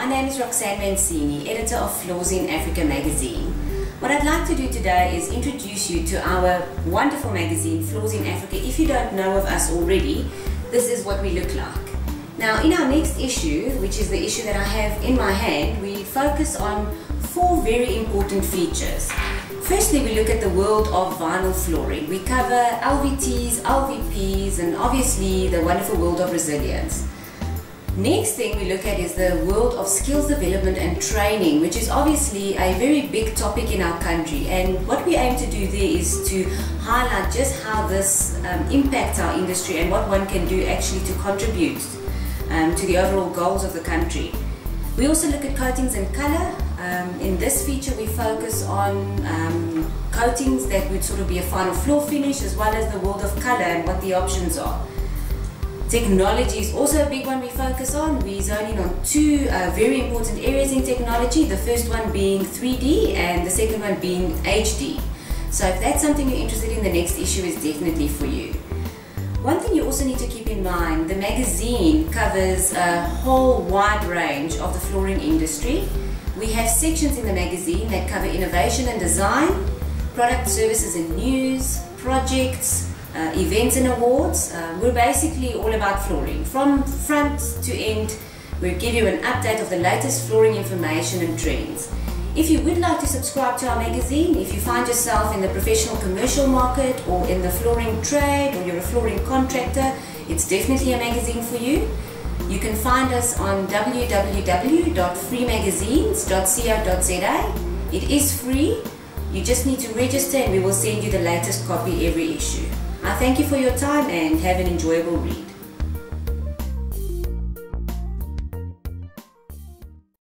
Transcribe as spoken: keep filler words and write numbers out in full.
my name is Roxanne Mancini, editor of Floors in Africa magazine. What I'd like to do today is introduce you to our wonderful magazine, Floors in Africa. If you don't know of us already, this is what we look like. Now, in our next issue, which is the issue that I have in my hand, we focus on four very important features. Firstly, we look at the world of vinyl flooring. We cover L V Ts, L V Ps, and obviously the wonderful world of resilience. Next thing we look at is the world of skills development and training, which is obviously a very big topic in our country. And what we aim to do there is to highlight just how this um, impacts our industry and what one can do actually to contribute um, to the overall goals of the country. We also look at coatings and colour. Um, in this feature we focus on um, coatings that would sort of be a final floor finish, as well as the world of colour and what the options are. Technology is also a big one we focus on. We zone in on two uh, very important areas in technology, the first one being three D and the second one being H D. So if that's something you're interested in, the next issue is definitely for you. One thing you also need to keep in mind, the magazine covers a whole wide range of the flooring industry. We have sections in the magazine that cover innovation and design, product, services and news, projects, uh, events and awards. Uh, we're basically all about flooring. From front to end, we'll give you an update of the latest flooring information and trends. If you would like to subscribe to our magazine, if you find yourself in the professional commercial market or in the flooring trade, or you're a flooring contractor, it's definitely a magazine for you. You can find us on w w w dot free magazines dot co dot z a. It is free. You just need to register and we will send you the latest copy every issue. I thank you for your time and have an enjoyable read.